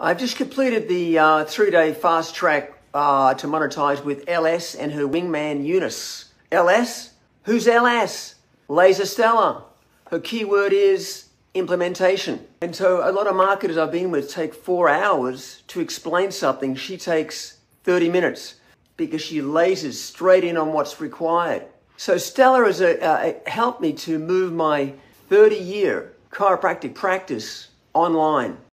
I've just completed the 3-day fast track to monetize with LS and her wingman Eunice. LS? Who's LS? Laser Stella. Her keyword is implementation. And so a lot of marketers I've been with take 4 hours to explain something. She takes 30 minutes because she lasers straight in on what's required. So Stella has helped me to move my 30-year chiropractic practice online.